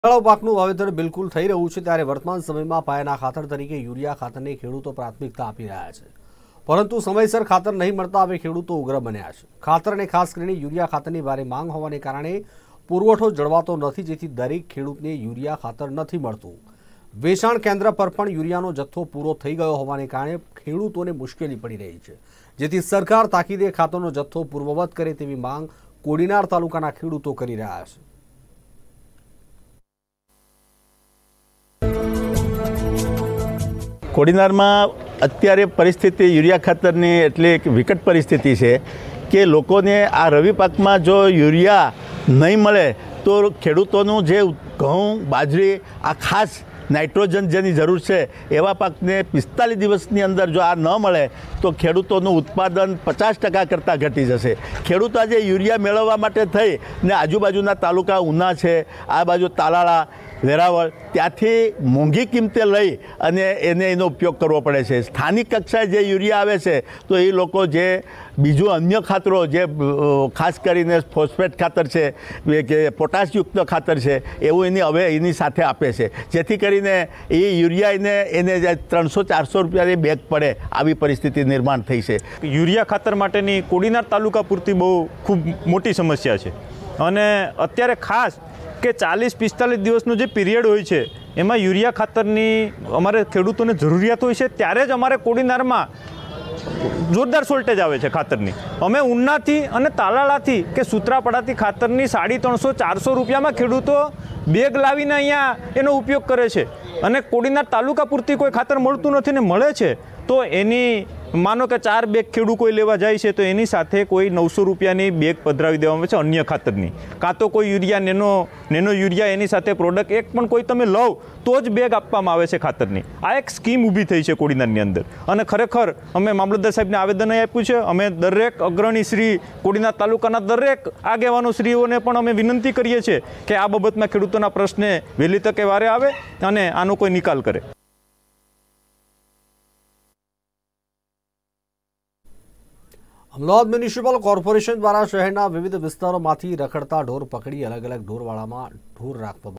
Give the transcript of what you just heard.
શિયાળુ પાકનું વાવેતર બિલકુલ થઈ રહ્યું છે ત્યારે વર્તમાન સમયમાં પાયાના ખાતર તરીકે યુરિયા ખાતરને ખેડૂતો પ્રાથમિકતા આપી રહ્યા છે, પરંતુ સમયસર ખાતર નહીં મળતા હવે ખેડૂતો ઉગ્ર બન્યા છે। ખાતરને ખાસ કરીને યુરિયા ખાતરની ભારે માંગ હોવાને કારણે પુરવઠો જળવાતો નથી, જેથી દરેક ખેડૂતને યુરિયા ખાતર નથી મળતું। વેચાણ કેન્દ્ર પર પણ યુરિયાનો જથ્થો પૂરો થઈ ગયો હોવાને કારણે ખેડૂતોને મુશ્કેલી પડી રહી છે, જેથી સરકાર તાકીદે ખાતરનો જથ્થો પૂર્વવત કરે તેવી માંગ કોડીનાર તાલુકાના ખેડૂતો કરી રહ્યા છે। કોડીનારમાં અત્યારે પરિસ્થિતિ યુરિયા ખાતરની એટલી એક વિકટ પરિસ્થિતિ છે કે લોકોને આ રવિ પાકમાં જો યુરિયા નહીં મળે તો ખેડૂતોનું જે ઘઉં બાજરી આ ખાસ નાઇટ્રોજન જેની જરૂર છે એવા પાકને 45 દિવસની અંદર જો આ ન મળે તો ખેડૂતોનું ઉત્પાદન 50% કરતાં ઘટી જશે। ખેડૂત આજે યુરિયા મેળવવા માટે થઈ ને આજુબાજુના તાલુકા ઉના છે, આ બાજુ તાલાળા વેરાવળ ત્યાંથી મોંઘી કિંમતે લઈ અને એનો ઉપયોગ કરવો પડે છે। સ્થાનિક કક્ષાએ જે યુરિયા આવે છે તો એ લોકો જે બીજું અન્ય ખાતરો જે ખાસ કરીને ફોસ્ફેટ ખાતર છે કે પોટાશયુક્ત ખાતર છે એવું હવે એની સાથે આપે છે, જેથી કરીને એ યુરિયા એને 300-400 રૂપિયાની બેગ પડે આવી પરિસ્થિતિ નિર્માણ થઈ છે। યુરિયા ખાતર માટેની કોડીનાર તાલુકા પૂરતી બહુ ખૂબ મોટી સમસ્યા છે અને અત્યારે ખાસ કે 40-45 દિવસનો જે પીરિયડ હોય છે એમાં યુરિયા ખાતરની અમારે ખેડૂતોને જરૂરિયાત હોય છે, ત્યારે જ અમારે કોડીનારમાં જોરદાર શોર્ટેજ આવે છે ખાતરની। અમે ઉનાથી અને તાલાળાથી કે સૂત્રાપાડાથી ખાતરની 350-400 રૂપિયામાં ખેડૂતો બેગ લાવીને અહીંયા એનો ઉપયોગ કરે છે અને કોડીનાર તાલુકા પૂરતી કોઈ ખાતર મળતું નથી ને મળે છે તો એની માનો કે 4 બેગ ખેડૂત કોઈ લેવા જાય છે તો એની સાથે કોઈ 900 રૂપિયાની બેગ પધરાવી દેવામાં આવે છે અન્ય ખાતરની, કાં તો કોઈ યુરિયા નેનો યુરિયા એની સાથે પ્રોડક્ટ એક પણ કોઈ તમે લો તો જ બેગ આપવામાં આવે છે ખાતરની। આ એક સ્કીમ ઊભી થઈ છે કોડીનારની અંદર અને ખરેખર અમે મામલતદાર સાહેબને આવેદન આપ્યું છે। અમે દરેક અગ્રણી શ્રી કોડીનાર તાલુકાના દરેક આગેવાનો શ્રીઓને પણ અમે વિનંતી કરીએ છીએ કે આ બાબતમાં ખેડૂતોના પ્રશ્ને વહેલી તકે વારે આવે અને આનો કોઈ નિકાલ કરે। અમદાવાદ મ્યુનિસિપલ કોર્પોરેશન દ્વારા શહેરના વિવિધ વિસ્તારોમાંથી રખડતા ઢોર પકડી અલગ અલગ ઢોરવાડામાં ઢોર રાખવામાં